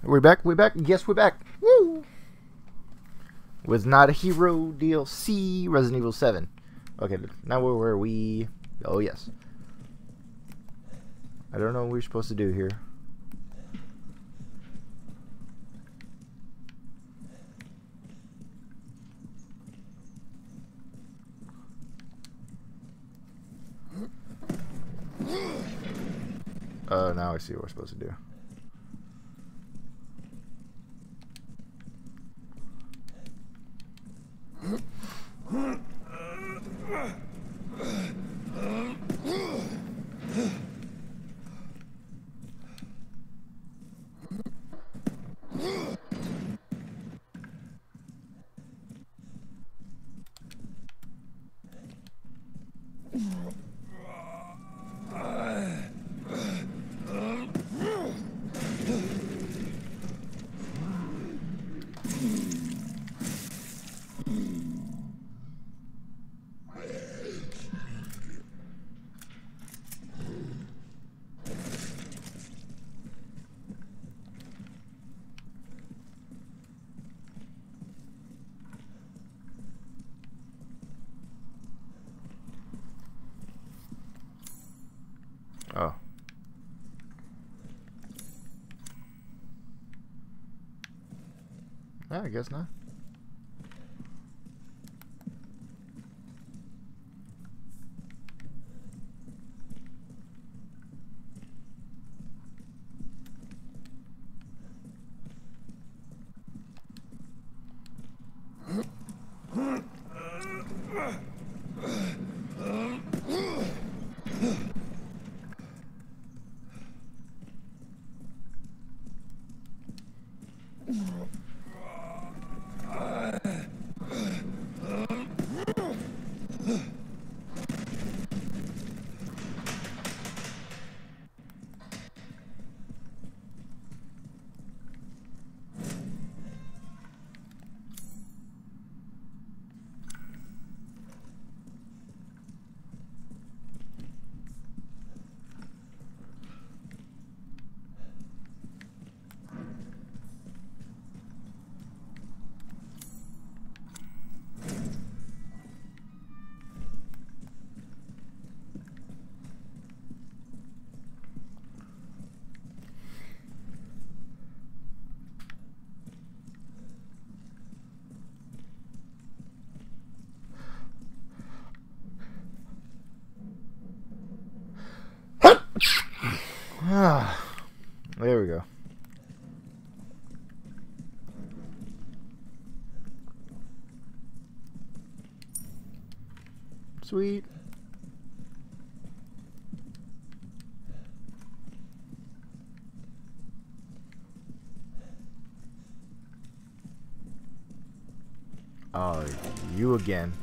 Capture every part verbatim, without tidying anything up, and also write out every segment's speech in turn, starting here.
We're back, we're back, yes, we're back. Woo! Was not a hero D L C, Resident Evil seven. Okay, now where were we? Oh, yes. I don't know what we're supposed to do here. Oh, uh, now I see what we're supposed to do. Oh. Yeah, I guess not. Ah, there we go. Sweet. Oh, you again.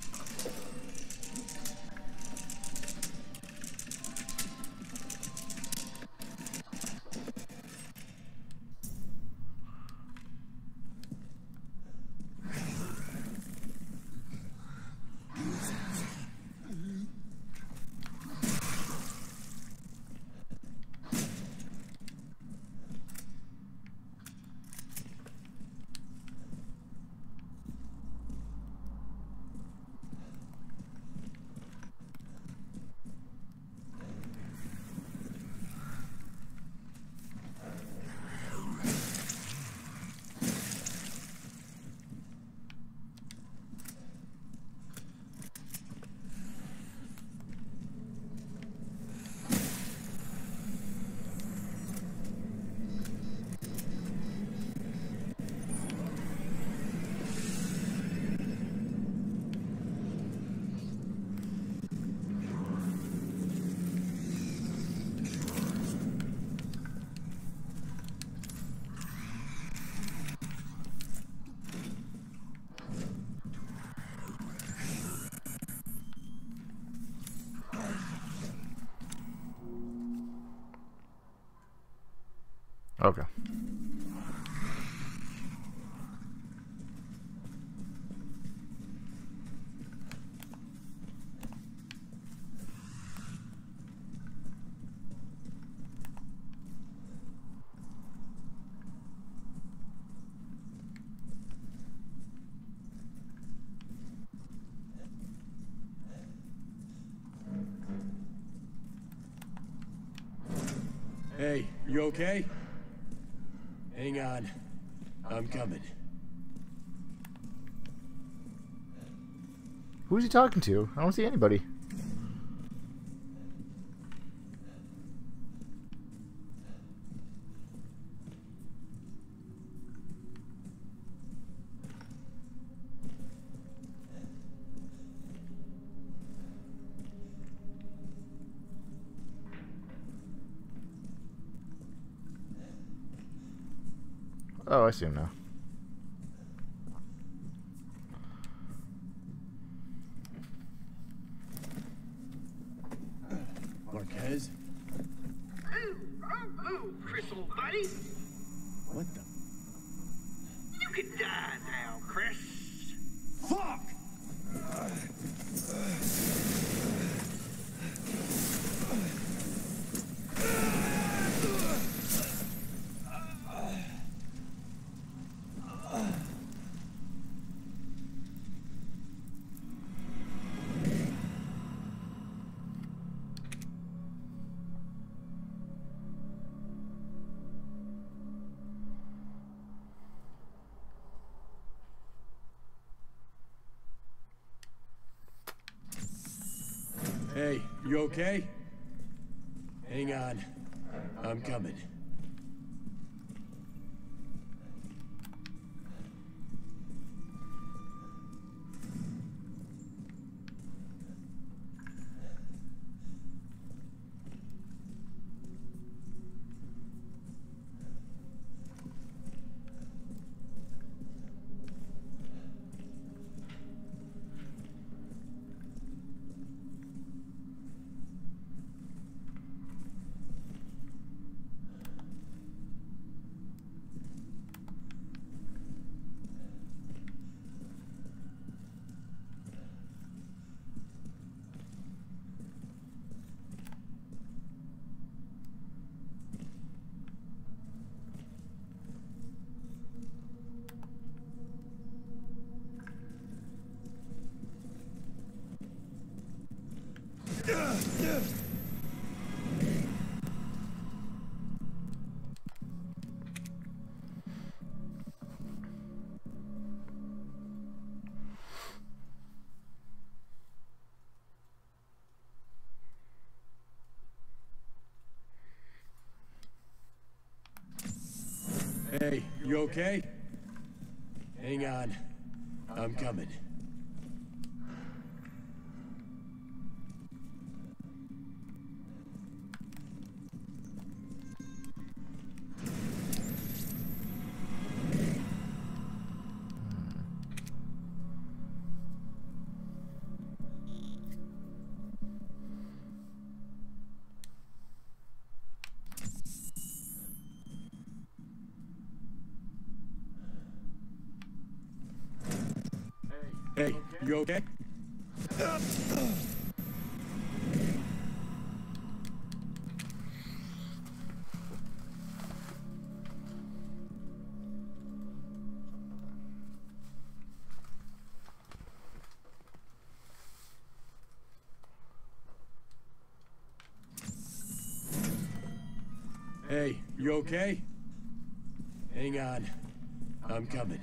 Okay. Hey, you okay? Hang on. I'm coming. Who's he talking to? I don't see anybody. Oh, I see him now. Marquez? Ooh, ooh, ooh, Chris, old buddy. What the? You can die now, Chris. Fuck! Hey, you okay? Hang on. I'm coming. Hey, you okay? Hang on. I'm coming. Hey, you okay? Hey, you okay? Hang on. I'm coming.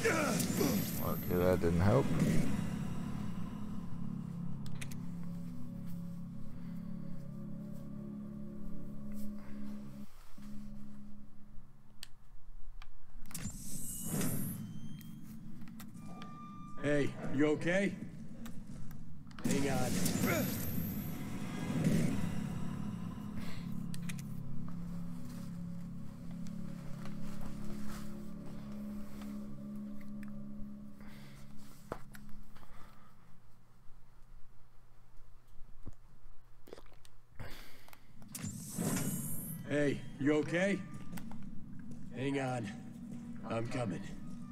Okay, that didn't help. Hey, you okay? Hang on. Hey, you okay? Hang on. I'm coming.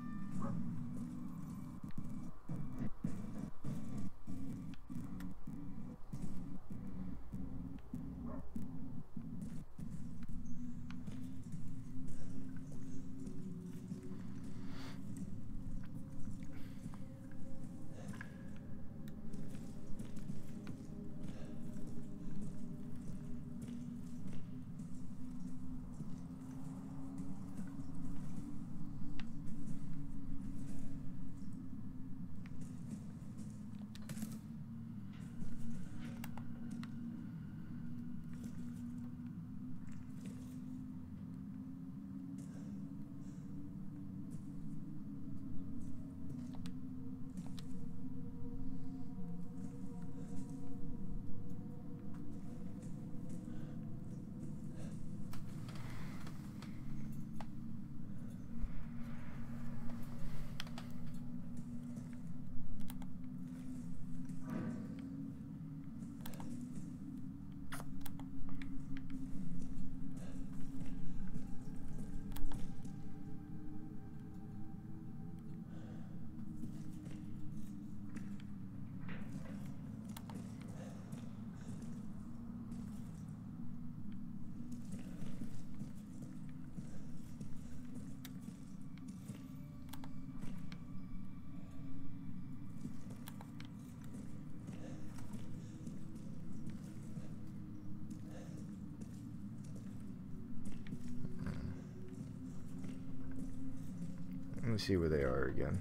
Let me see where they are again.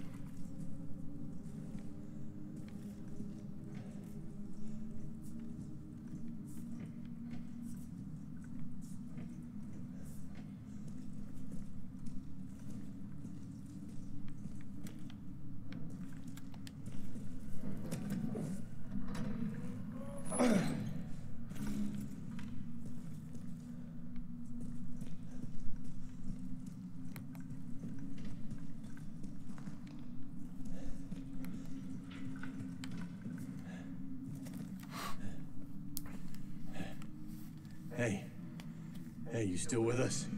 Hey. Hey, you still with us?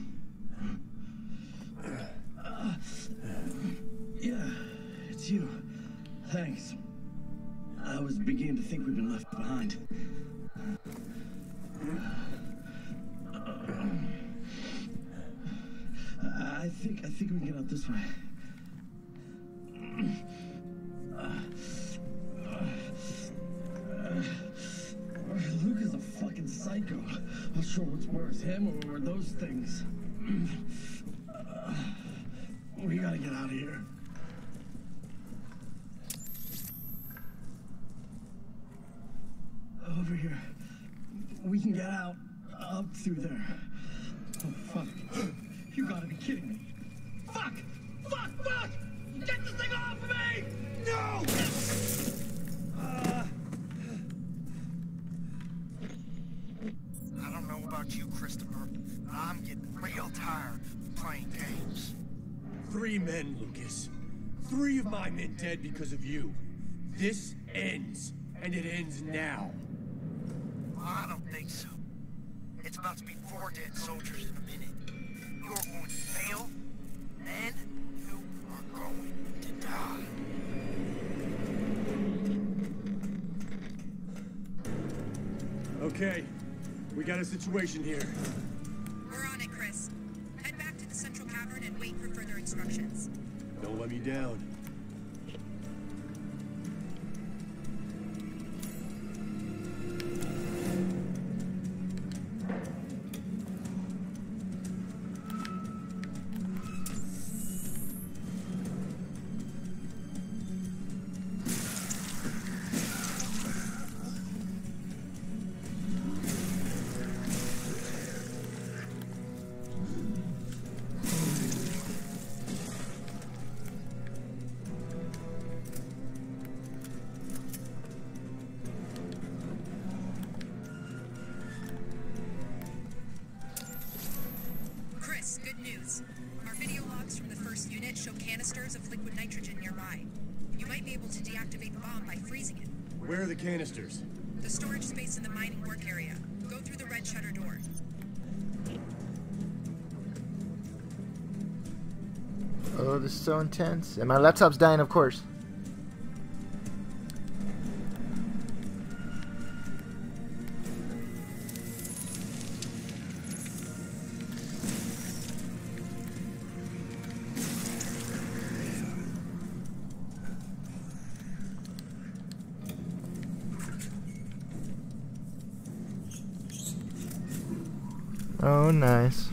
Uh, yeah, it's you. Thanks. I was beginning to think we'd been left behind. I think I think we can get out this way. Luke is a fucking psycho. Not sure what's worse, him or, or those things. We gotta get out of here. Over here. We can get out. Up through there. Oh, fuck. You gotta be kidding me. Fuck! Fuck! Fuck! Get this thing off of me! No! Uh... I don't know about you, Christopher, but I'm getting real tired of playing games. Three men, Lucas. Three of my men dead because of you. This ends, and it ends now. Well, I don't think so. It's about to be four dead soldiers in a minute. You're going to fail, and you are going to die. Okay, we got a situation here. We're on it, Chris. Head back to the central cavern and wait for further instructions. Don't let me down. coordinates. Our video logs from the first unit show canisters of liquid nitrogen nearby. You might be able to deactivate the bomb by freezing it. Where are the canisters? The storage space in the mining work area. Go through the red shutter door. Oh, this is so intense. And my laptop's dying, of course. Oh, nice.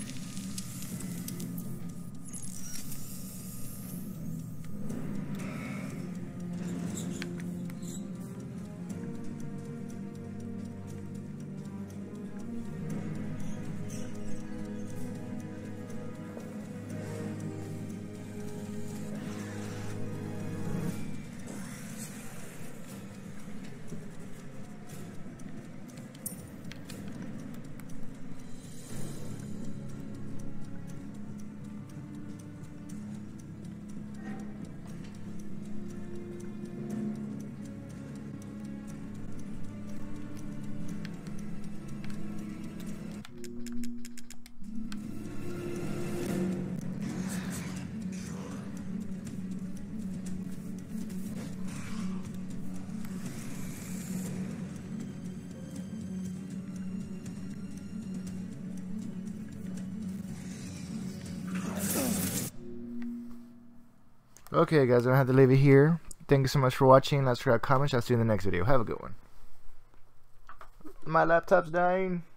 Okay, guys, I'm gonna have to leave it here. Thank you so much for watching. Let's forget comments. I'll see you in the next video. Have a good one. My laptop's dying.